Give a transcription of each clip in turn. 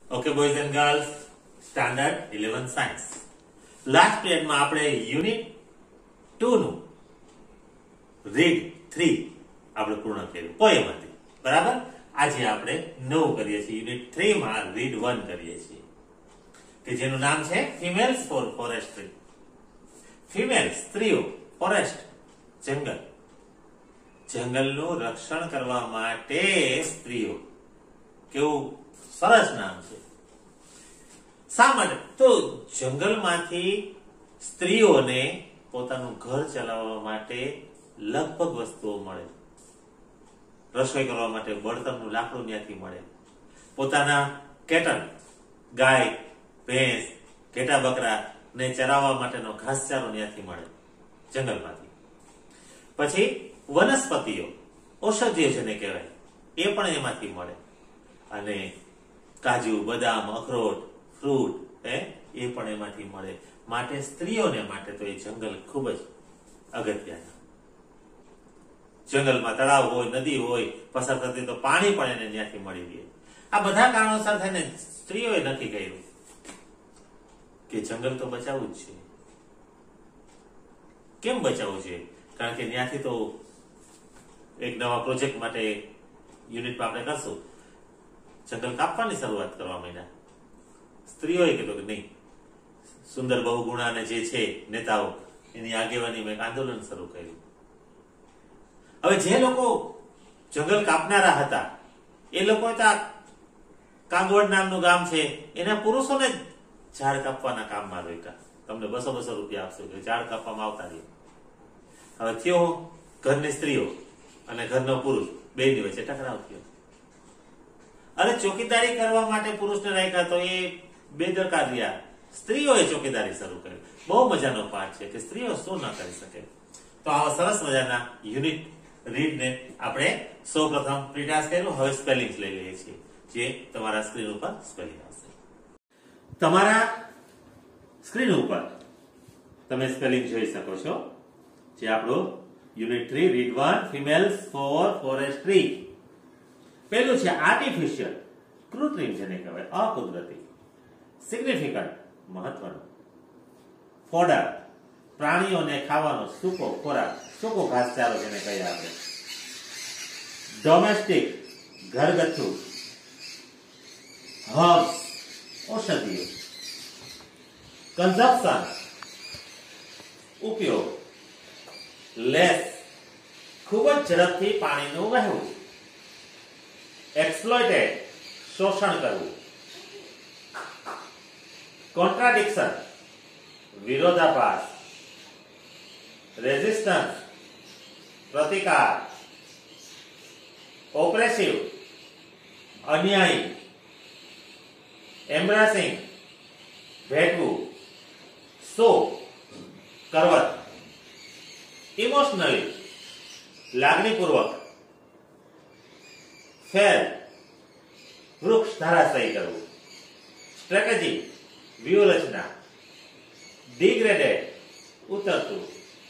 Okay boys and girls, standard 11 science. Last પીરિયડમાં આપણે unit 2 નું રીડ 3 આપણે પૂર્ણ કર્યું પોએમ હતી, બરાબર. આજે આપણે નવું કરીએ છીએ, યુનિટ 3 માં રીડ 1 કરીએ છીએ કે જેનું નામ છે ફિમેલ્સ ફોર ફોરેસ્ટ્રી. ફિમેલ સ્ત્રીઓ, ફોરેસ્ટ જંગલ, જંગલનું રક્ષણ કરવા માટે સ્ત્રીઓ. કેવું સરસ નામ છે. શા માટે? તો જંગલમાંથી સ્ત્રીઓને પોતાનું ઘર ચલાવવા માટે લગભગ વસ્તુઓ મળે. રસોઈ કરવા માટે બળતણનું લાકડું ત્યાંથી મળે. પોતાના કેટલ, ગાય, ભેંસ, ઘેટા બકરા ને ચરાવવા માટેનો ઘાસચારો ત્યાંથી મળે, જંગલમાંથી. પછી વનસ્પતિઓ, ઔષધીય જેને કહેવાય, એ પણ એમાંથી મળે. અને કાજુ, બદામ, અખરોટ, ફ્રૂટ એ પણ એમાંથી મળે. માટે સ્ત્રીઓને માટે તો એ જંગલ ખૂબ જ અગત્યનું. જંગલમાં તળાવ હોય, નદી હોય, પસાર થતી તો પાણી પણ એને ત્યાંથી મળી રહે. આ બધા કારણોસર થઈને સ્ત્રીઓએ નક્કી કર્યું કે જંગલ તો બચાવવું જ છે. કેમ બચાવવું છે? કારણ કે ત્યાંથી તો એક નવા પ્રોજેક્ટ માટે યુનિટમાં આપણે કરશું, જંગલ કાપવાની શરૂઆત કરવા માંડ્યા. સ્ત્રીઓએ કીધું કે નહીં, સુંદર બહુગુણાને જે છે નેતાઓ, એની આગેવાનીમાં એક આંદોલન શરૂ કર્યું. હવે જે લોકો જંગલ કાપનારા હતા એ લોકો તો કાંગવડ નામનું ગામ છે, એના પુરુષોને ઝાડ કાપવાના કામમાં રોક્યા. તમને 200 રૂપિયા આપશો કે ઝાડ કાપવામાં આવતા રહે. હવે થયો ઘરની સ્ત્રીઓ અને ઘરનો પુરુષ બેની વચ્ચે ટકરાવ થયો. અને ચોકીદારી કરવા માટે પુરુષને રાખ્યા તો એ બેદરકાર રહ્યા. સ્ત્રીઓએ ચોકીદારી શરૂ કરી. બહુ મજાનો પાઠ છે કે સ્ત્રીઓ શું ના કરી શકે. તો આવા સરસ મજાના યુનિટ રીડ ને આપણે સૌપ્રથમ પ્રિટાસ કર્યું. હવે સ્પેલિંગ લઈ લઈએ છીએ, જે તમારા સ્ક્રીન ઉપર સ્પેલિંગ આવશે. તમારા સ્ક્રીન ઉપર તમે સ્પેલિંગ જોઈ શકો છો, જે આપણું unit 3 read 1 females for forestry. પહેલું છે આર્ટિફિશિયલ, કૃત્રિમ જેને કહેવાય, અકુદરતી. સિગ્નિફિકન્ટ, મહત્વનું. ફોડર, પ્રાણીઓને ખાવાનો સૂકો ખોરાક, સૂકો ઘાસચારો જેને કહીએ આપણે. ડોમેસ્ટિક, ઘરગથ્થુ. હર્બ્સ, ઔષધીય. કન્ઝપ્શન, ઉપયોગ. લેસ, ખૂબ જ ઝડપથી પાણીનું વહેવું. એક્સપ્લોઇટેડ, શોષણ કરવું. કોન્ટ્રાડિક્શન, વિરોધાભાસ. રેઝિસ્ટન્સ, પ્રતિકાર. ઓપ્રેસિવ, અન્યાયી. એમ્બ્રેસિંગ, ભેટવું. સો, કરવત. ઇમોશનલી, લાગણીપૂર્વક. ફેલ, વૃક્ષ ધરાશાયી કરવું. સ્ટ્રેટેજી, વ્યૂહરચના. ડિગ્રેડેડ, ઉતરતું.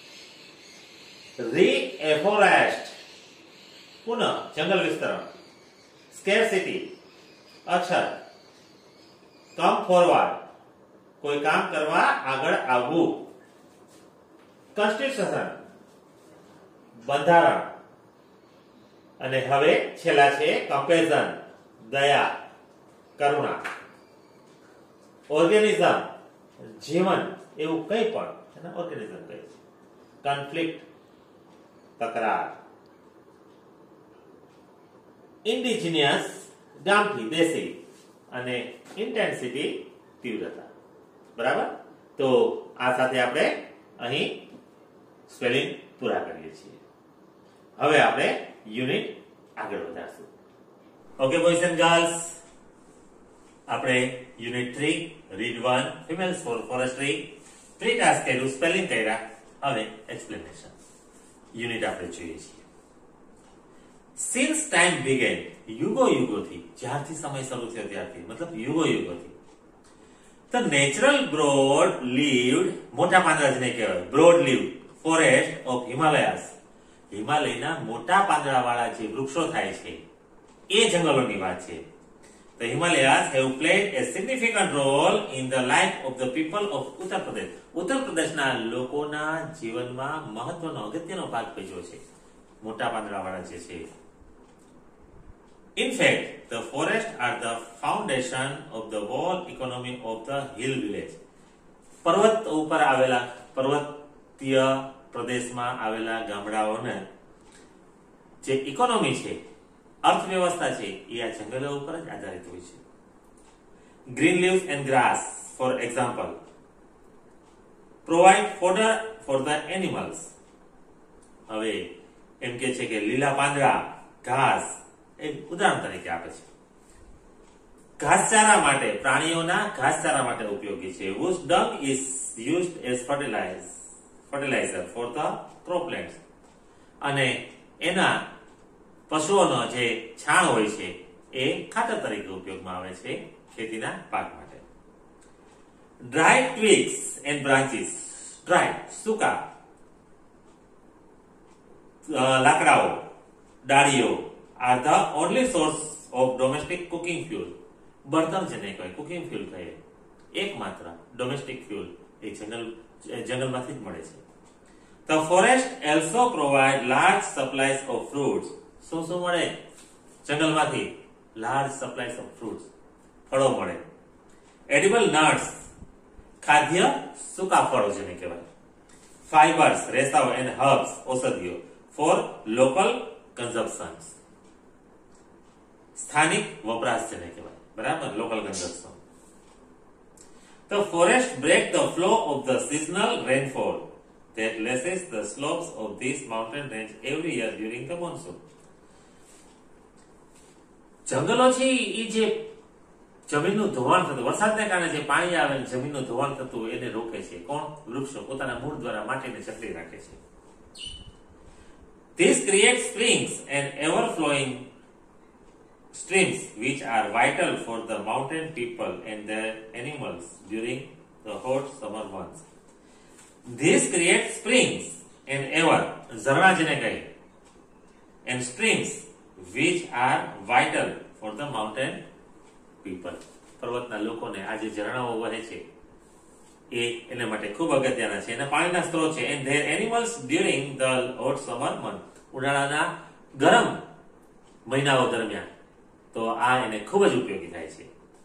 રીએફોરેસ્ટ, પુનઃ જંગલ વિસ્તરણ. સ્કેરસિટી, અછત. કમ ફોરવર્ડ, કોઈ કામ કરવા આગળ આવવું. કોન્સ્ટિટ્યુશન, બંધારણ. અને હવે છેલ્લા છે કમ્પેરિઝન, દયા, કરુણા. ઓર્ગેનિઝમ, જીવન, એવું કંઈ પણ એને ઓર્ગેનિઝમ કહે છે. કન્ફ્લિક્ટ, તકરાર. ઇન્ડિજિનિયસ, ગામઠી, દેશી. અને ઇન્ટેન્સિટી, તીવ્રતા. બરાબર. તો આ સાથે આપણે અહીં સ્પેલિંગ પૂરા કરીએ છીએ. હવે આપણે યુનિટ આગળ વધારશું. ઓકે બોયઝ એન્ડ ગર્લ્સ, આપણે unit 3 read 1 females for forestry pre task કર્યું, સ્પેલિંગ કર્યા. હવે એક્સપ્લેનેશન યુનિટ આપણે જોઈએ છીએ. સિન્સ ટાઈમ બિગેન, યુગો યુગોથી, જ્યારથી સમય શરૂ થયો ત્યારથી, મતલબ યુગો યુગોથી. ધ નેચરલ બ્રોડ લીવ્ડ, મોટા પાંદડા જેને કહેવાય, broad leaved forest of Himalayas, હિમાલયના મોટા પાંદડા વાળા જે વૃક્ષો થાય છે એ જંગલોની વાત છે. The Himalayas have played a significant role in the life of the people of Uttar Pradesh. ઉત્તર પ્રદેશના લોકોના જીવનમાં મહત્વનો અગત્યનો ભાગ ભજવ્યો છે મોટા પાંદડાવાળા જે છે. In fact, the forests are the foundation of the whole economy of the hill village. પર્વત ઉપર આવેલા પર્વતીય પ્રદેશમાં આવેલા ગામડાઓને જે ઇકોનોમી છે, અર્થવ્યવસ્થા છે, એ આ જંગલો ઉપર જ આધારિત હોય છે. Green leaves and grass, for example, provide fodder for the animals. હવે એમ કે છે કે લીલા પાંદડા, ઘાસ એ ઉદાહરણ તરીકે આપે છે. ઘાસચારા માટે, પ્રાણીઓના ઘાસચારા માટે ઉપયોગી છે. Whose dung is used as fertilizer for the croplands. અને એના પશુઓનો જે છાણ હોય છે એ ખાતર તરીકે ઉપયોગમાં આવે છે ખેતીના પાક માટે. Dried twigs and branches, dried સૂકા લાકડાઓ, ડાળીઓ are the only source of domestic cooking fuel. બળતણ જેને કહેવાય, કુકિંગ ફ્યુલ કહે, એકમાત્ર ડોમેસ્ટિક ફ્યુલ એ જંગલમાંથી જ મળે છે. The forest also provide large supplies of fruits. શું મળે જંગલમાંથી? large supplies of fruits, ફળો મળે. Edible nuts, ખાદ્ય સૂકા ફળો જેને કહેવાય. Fibers, રેસાઓ and herbs, ઔષધિઓ for local consumption. સ્થાનિક વપરાશ જેને કહેવાય, બરાબર, local consumption. The forest break the flow of the seasonal rainfall that lashes the slopes of this mountain range every year during the monsoon. જંગલો છે એ જે જમીનનું ધોવાણ થતું, વરસાદને કારણે જે પાણી આવે જમીનનું ધોવાણ થતું એને રોકે છે. કોણ? વૃક્ષો પોતાના મૂળ દ્વારા માટીને જકડી રાખે છે. This creates springs and ever flowing streams which are vital for the mountain people and their animals during the hot summer months. This creates springs and ever, ઝરણા જેને કહે, and streams which are vital for the mountain people. પર્વતના લોકોને આ જે ઝરણાઓ વહે છે એ એના માટે ખૂબ અગત્યના છે. એના પાણીના સ્ત્રોત છે. and their animals during the hot summer month. ઉનાળાના ગરમ મહિનાઓ દરમિયાન તો આ એને ખૂબ જ ઉપયોગી થાય છે.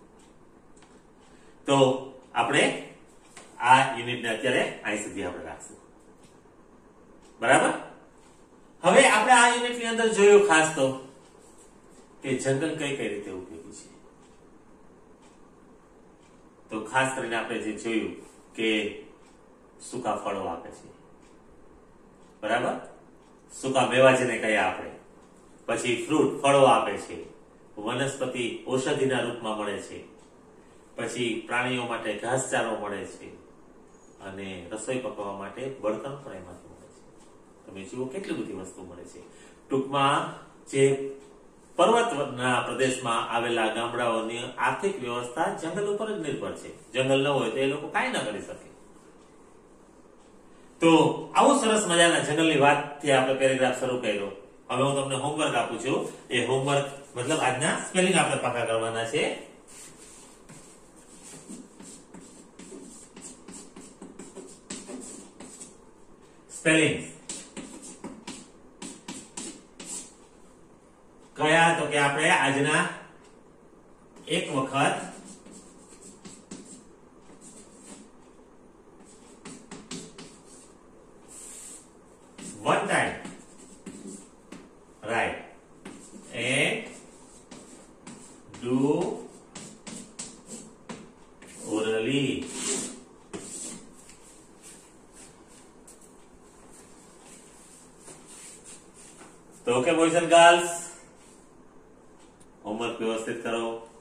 તો આપણે આ યુનિટને અત્યારે અહીં સુધી આપણે રાખશું, બરાબર. હવે આપણે આ યુનિટની અંદર જોયું ખાસ તો કે જંગલ કઈ કઈ રીતે ઉપયોગી છે. તો ખાસ કરીને આપણે જે જોયું કે સૂકા ફળો આપે છે, બરાબર, સૂકા મેવા જેને કહીએ આપણે, પછી ફ્રૂટ ફળો આપે છે, વનસ્પતિ ઔષધિના રૂપમાં મળે છે, પછી પ્રાણીઓ માટે ઘાસચારો મળે છે, અને રસોઈ પકવવા માટે બળતણ પણ એમાંથી મળે છે. તમે જુઓ કેટલી બધી વસ્તુ મળે છે. ટૂંકમાં જે પર્વતના પ્રદેશમાં આવેલા ગામડાઓની આર્થિક વ્યવસ્થા જંગલ ઉપર જ નિર્ભર છે. જંગલ ન હોય તો એ લોકો કાંઈ ન કરી શકે. તો આવું સરસ મજાના જંગલની વાતથી આપણે પેરેગ્રાફ શરૂ કર્યો. હવે હું તમને હોમવર્ક આપું છું. એ હોમવર્ક મતલબ આજના સ્પેલિંગ આપણે પાકા કરવાના છે. સ્પેલિંગ કયા? તો કે આપણે આજના એક વખત one time right and do orally. તો okay boys and girls, homework વ્યવસ્થિત કરો.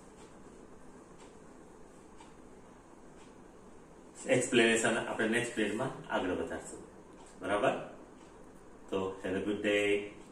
એક્સપ્લેનેશન આપણે નેક્સ્ટ પીરિયડમાં આગળ વધારશું, બરાબર. તો હેવ અ ગુડ ડે.